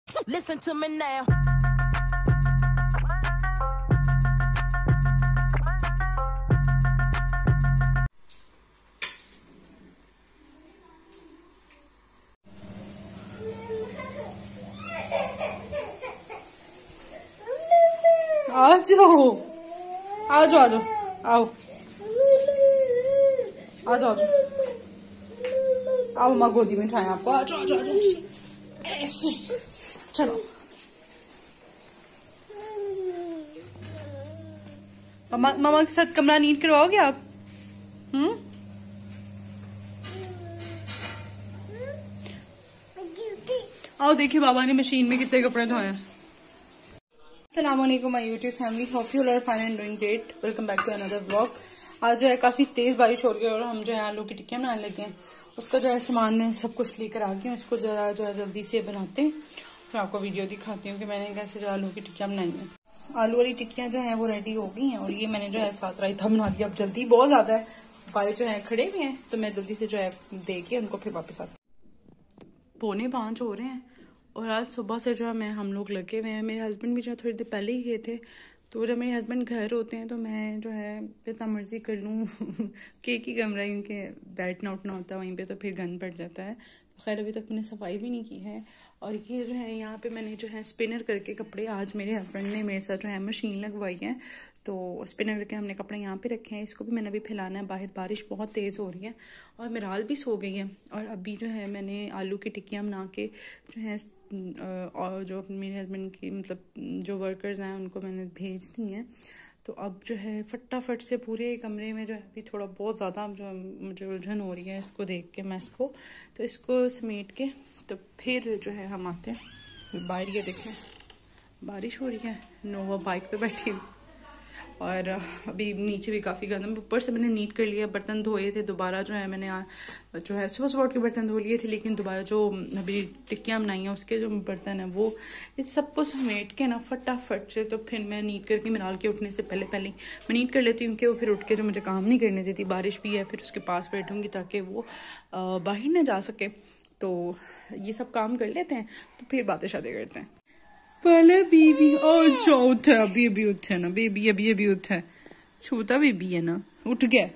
Listen to me now. आ जाओ आ जाओ आ जाओ आओ आ जाओ आओ माँ गोदी में उठाएं आपको। आ जाओ आ जाओ ऐसे चलो। मामा के साथ कमरा नीट करवाओगे आप? आओ देखिए बाबा ने मशीन में कितने कपड़े धोए हैं। अस्सलामुअलैकुम my YouTube family, hope you all are fine and doing great. Welcome back to another vlog. आज जो है काफी तेज बारिश हो रही है और हम जो है आलू की टिक्कियां बनाने लगे हैं। उसका जो है सामान में सब कुछ लेकर आ गई हूँ। इसको जरा जो है जल्दी से बनाते हैं। मैं आपको वीडियो दिखाती हूँ कि मैंने कैसे जो आलू की टिक्कियां बनाई हैं। आलू वाली टिक्कियां जो है वो रेडी हो गई हैं और ये मैंने जो है साथ रायता बना दिया। अब जल्दी बहुत ज्यादा है, बारिश जो है खड़े हुए हैं तो मैं जल्दी से जो है दे के उनको फिर वापस आती। 4:45 हो रहे हैं और आज सुबह से जो है हम लोग लगे हुए हैं। मेरे हस्बैंड भी जो है थोड़ी देर पहले ही गए थे, तो जब मेरे हस्बैंड घर होते हैं तो मैं जो है जितना मर्जी कर लूँ केक ही कमरा है, उनके बैठना उठना होता है वहीं पे, तो फिर गंद पड़ जाता है। खैर अभी तक मैंने सफाई भी नहीं की है। और ये जो है यहाँ पे मैंने जो है स्पिनर करके कपड़े, आज मेरे हस्बैंड ने मेरे साथ जो है मशीन लगवाई है, तो स्पिनर करके हमने कपड़े यहाँ पे रखे हैं। इसको भी मैंने अभी फैलाना है। बाहर बारिश बहुत तेज़ हो रही है और मिराल भी सो गई है। और अभी जो है मैंने आलू की टिक्कियाँ बना के जो है और जो मेरे हस्बैंड की मतलब जो वर्कर्स हैं उनको मैंने भेज दी हैं। तो अब जो है फटाफट से पूरे कमरे में जो है अभी थोड़ा बहुत ज़्यादा जो मुझे उलझन हो रही है इसको देख के, मैं इसको समेट के तो फिर जो है हम आते हैं बाहर। ये देखें बारिश हो रही है, नोवा बाइक पे बैठी हुई और अभी नीचे भी काफ़ी गंदा। ऊपर से मैंने नीट कर लिया, बर्तन धोए थे दोबारा जो है मैंने जो है सुबह सुबह के बर्तन धो लिए थे, लेकिन दोबारा जो अभी टिक्कियाँ बनाई हैं उसके जो बर्तन है वो इस सबको समेट के ना फटाफट से तो फिर मैं नीट करके मिराल के उठने से पहले मैं नीट कर लेती हूँ कि वो फिर उठ के जो मुझे काम नहीं करने देती। बारिश भी है, फिर उसके पास बैठूंगी ताकि वो बाहर ना जा सके। तो ये सब काम कर लेते हैं तो फिर बातें शादी करते हैं। पहले बेबी और जो उठे अभी उठे ना बेबी, अभी उठे, छोटा बेबी है ना, उठ गया।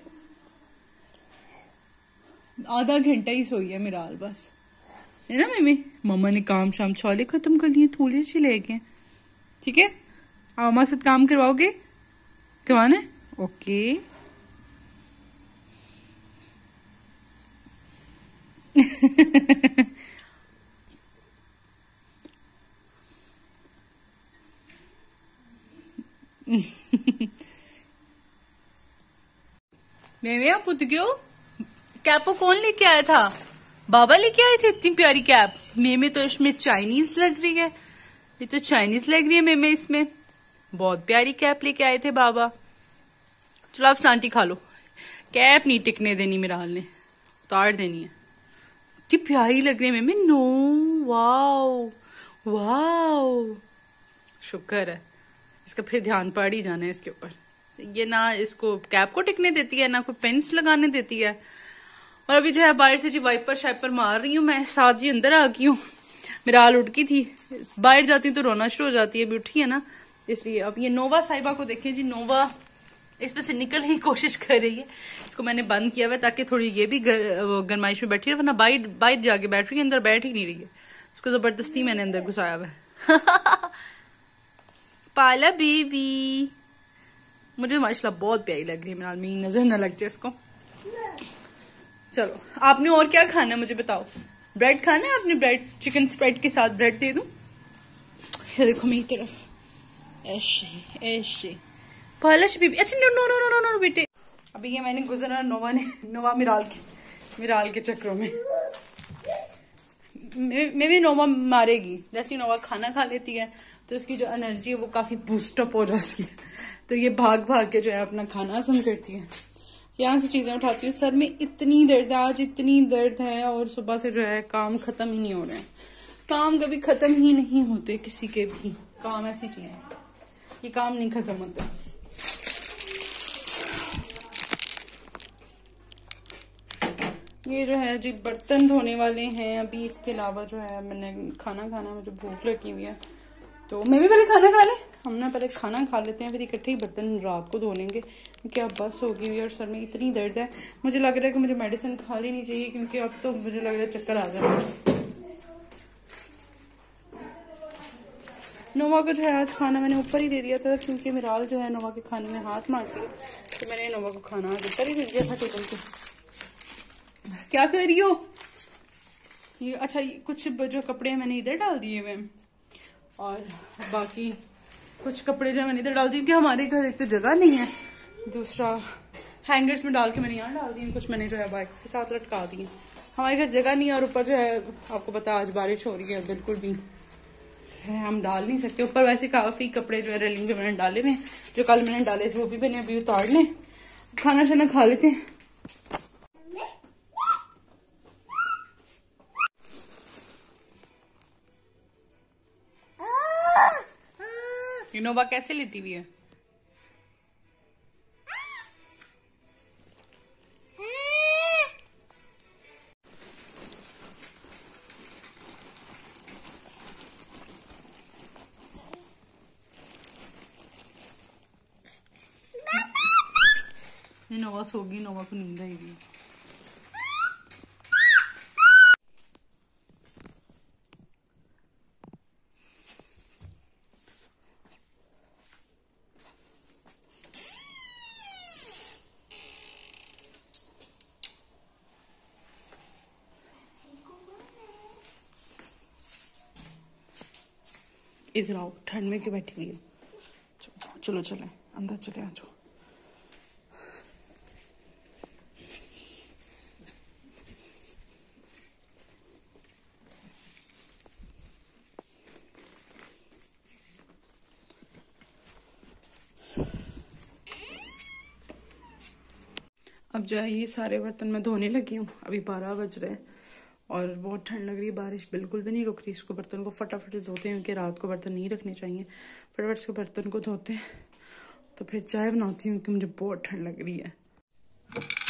आधा घंटा ही सोई है मिराल बस, है ना मम्मी? मम्मा ने काम शाम छोले खत्म कर लिए, थोड़े से ले गए। ठीक है, आप हमारे साथ काम करवाओगे? करवाना है? ओके। मैं आप उठ गयो। कैप को कौन लेके आया था? बाबा लेके आए थे इतनी प्यारी कैप। मेमे तो इसमें चाइनीज लग रही है, ये तो चाइनीज लग रही है मेमे इसमें। बहुत प्यारी कैप लेके आए थे बाबा। चलो आप सांटी खा लो। कैप नहीं टिकने देनी मिराल ने, उतार देनी है। इतनी प्यारी लग रही है मेमे। नो वाओ वाओ, शुक्र है, इसका फिर ध्यान पड़ ही जाना है इसके ऊपर। ये ना इसको कैप को टिकने देती है ना कोई पेंस लगाने देती है। और अभी जो है बाहर से जी वाइपर शाइपर मार रही हूँ मैं, साथ जी अंदर आ गई हूँ। मिराल उठ गई थी, बाहर जाती तो रोना शुरू हो जाती है, अभी उठी है ना इसलिए। अब ये नोवा साहिबा को देखें जी, नोवा इसमें से निकलने की कोशिश कर रही है। इसको मैंने बंद किया हुआ ताकि थोड़ी ये भी गरमाइश में बैठी रहे, वरना बाहर जाके बैठ रही है, अंदर बैठ ही नहीं रही है। उसको जबरदस्ती मैंने अंदर घुसाया हुआ है। पाला बेबी मुझे माशाल्लाह बहुत प्यारी लग रही है मिराल, मेरी नजर न लग जाए इसको। चलो आपने और क्या खाना है मुझे बताओ? ब्रेड खाना है आपने? ब्रेड चिकन स्प्रेड के साथ ब्रेड दे दूं? ये देखो मेरी तरफ, ऐसे ऐसे पालश भी। अच्छा no no no no no no बेटे, अभी ये मैंने गुजरा नोवा मिराल के चक्रों में मैं भी नोवा मारेगी। जैसे नोवा खाना खा लेती है तो उसकी जो एनर्जी है वो काफी बूस्टअप हो जाती है, तो ये भाग भाग के जो है अपना खाना हजम करती है। यहाँ से चीजें उठाती हूँ। सर में इतनी दर्द है आज, इतनी दर्द है, और सुबह से जो है काम खत्म ही नहीं हो रहे हैं। काम कभी खत्म ही नहीं होते किसी के भी। काम ऐसी चीज है, ये काम नहीं खत्म होता। ये जो है जी बर्तन धोने वाले हैं अभी। इसके अलावा जो है मैंने खाना खाना, मुझे भूख लगी हुई है तो मैं भी पहले खाना खा ले। हम ना पहले खाना खा लेते हैं, फिर इकट्ठे ही बर्तन रात को धो लेंगे क्योंकि अब बस होगी हुई और सर में इतनी दर्द है। मुझे लग रहा है कि मुझे मेडिसिन खा लेनी चाहिए क्योंकि अब तो मुझे लग रहा है चक्कर आ जाएगा। नोवा को जो है आज खाना मैंने ऊपर ही दे दिया था क्योंकि मिराल जो है नोवा के खाने में हाथ मारती है, तो मैंने नोवा को खाना आज ऊपर ही दे दिया था टेबल पे। क्या कर रही हो? ये अच्छा, कुछ जो कपड़े मैंने इधर डाल दिए हुए और बाकी कुछ कपड़े जो मैंने इधर डाल दिए क्योंकि हमारे घर एक तो जगह नहीं है, दूसरा हैंगर्स में डाल के मैंने यहाँ डाल दिए, कुछ मैंने जो है बाइक्स के साथ लटका दिए। हमारे घर जगह नहीं है और ऊपर जो है आपको पता आज बारिश हो रही है, बिल्कुल भी है हम डाल नहीं सकते ऊपर। वैसे काफी कपड़े जो है रेलिंग पे मैंने डाले हुए, जो कल मैंने डाले थे वो भी मैंने अभी उतार ले। खाना शाना खा लेते हैं। इनोवा कैसे लेटी हुई है? नोवा सोगी, नोवा को नींद आएगी। इधर आओ, ठंड में क्यों बैठी हुई है? चलो चले अंदर, चले आ जाओ। अब जो है ये सारे बर्तन मैं धोने लगी हूँ। अभी 12 बज रहे हैं और बहुत ठंड लग रही है, बारिश बिल्कुल भी नहीं रुक रही। इसको बर्तन को फटाफट धोते हैं क्योंकि रात को बर्तन नहीं रखने चाहिए। फटाफट से बर्तन को धोते हैं तो फिर चाय बनाती हूँ क्योंकि मुझे बहुत ठंड लग रही है।